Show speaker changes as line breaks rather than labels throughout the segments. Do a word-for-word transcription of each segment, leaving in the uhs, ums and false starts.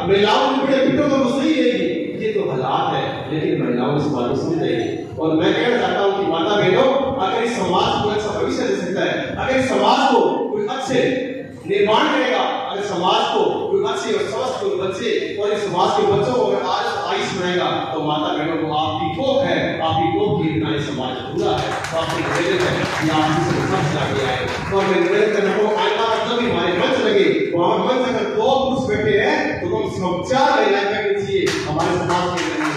महिलाओं के बड़े पिटो तो सही रहेगी, ये तो हालात है, लेकिन महिलाओं इस बात को समझ रही। और मैं कहना चाहता हूँ कि माता बहनों, अगर इस समाज को अच्छा भविष्य दे सकता है, अगर इस समाज को कोई अच्छे निर्माण करेगा, अगर समाज को कोई अच्छे और स्वस्थ कोई बच्चे और इस समाज के बच्चों को अगर आज आयुष बनाएगा, तो माता बहनों को आपकी कोख है, आपकी कोख की बिना समाज पूरा है। तो आपकी निवेदन है कि आप इसे समझ लाके आए। और मैं निवेदन करना हूँ, आइंदा जब भी हमारे मंच लगे, वहां मंच अगर दो पुरुष बैठे हैं तो कम से कम चार महिलाएं बैठनी चाहिए हमारे समाज के अंदर।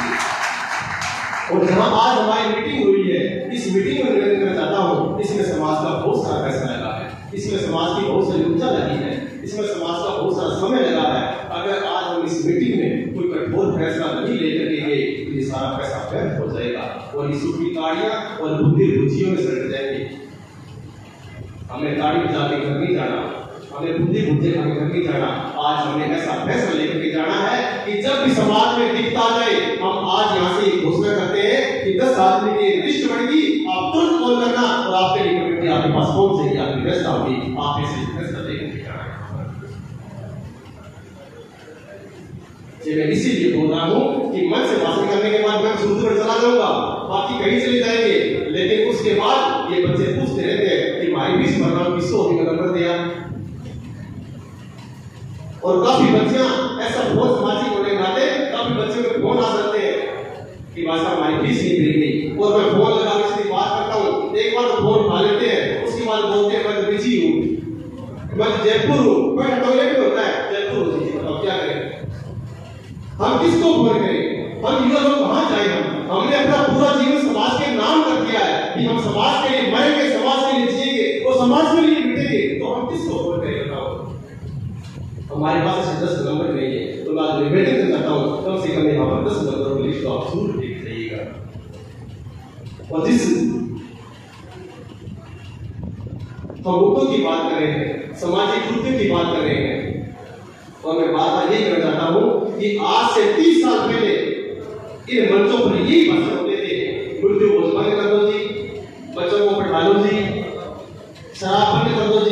और जहां आज हमारी मीटिंग हुई है, इस मीटिंग में निवेदन करना चाहता हूँ, इसमें समाज का बहुत सारा पैसा लगा है, इसमें समाज की बहुत सारी ऊर्जा लगी है, इसमें समाज का बहुत सारा समय लगा है। अगर आज हम इस मीटिंग में कोई कठोर फैसला नहीं लेकर के गए तो ये सारा पैसा व्यर्थ हो जाएगा और ये सूखी ताड़ियां और बुद्धि बुद्धियों में सड़ जाएंगे। हमें ताड़ी बजा के घर नहीं जाना, हमें बुद्धि बुद्धि के घर नहीं जाना। आज हमें ऐसा फैसला लेकर के जाना है कि जब भी समाज में दिक्कत आ जाए, हम आज यहाँ से घोषणा करते हैं कि दस आदमी की लिस्ट बनेगी, आप तुरंत कॉल करना और आपके लिए कमेटी आपके पास पहुंच जाएगी, आपकी व्यवस्था होगी, आप इसे फैसला लेकर के जाना है। मैं इसीलिए बोल रहा हूँ कि मन से भाषण करने के बाद मैं सूत्र चला जाऊंगा, बाकी कहीं चले जाएंगे, लेकिन उसके बाद ये बच्चे पूछते रहते हैं कि भाई बीस परिणाम किसको होगी का नंबर दिया। और काफी बच्चियां ऐसा बहुत सामाजिक होने के नाते काफी बच्चों के फोन आ जाते हैं कि भाषा हमारी फीस नहीं भरी गई, और मैं फोन लगा के बात करता हूँ, एक बार तो फोन उठा लेते हैं, उसके बाद बोलते हैं मैं बिजी हूँ, मैं जयपुर हूँ, मैं टॉयलेट में होता है जयपुर हो जी, बताओ क्या करें, हम किसको फोन करें, हम युवा लोग कहाँ जाए। हम हमने अपना पूरा जीवन समाज के नाम कर दिया है कि हम समाज के लिए मरेंगे, समाज के लिए जिएंगे और समाज के लिए मिटेंगे, तो हम किसको फोन करें बताओ। हमारे पास ऐसे दस नंबर नहीं है, तो मैं निवेदन करता हूँ कम से कम यहाँ पर दस नंबरों की लिस्ट आप जरूर देख लीजिएगा। और जिस हम मुद्दों की बात कर रहे हैं, सामाजिक मुद्दों की बात कर रहे हैं, और मैं बात बात यही करना चाहता हूँ कि आज से तीस साल पहले इन मंचों पर यही भाषण होते थे, मृत्यु को बंद कर दो जी, बच्चों को पढ़ा लो जी, शराब बंद कर दो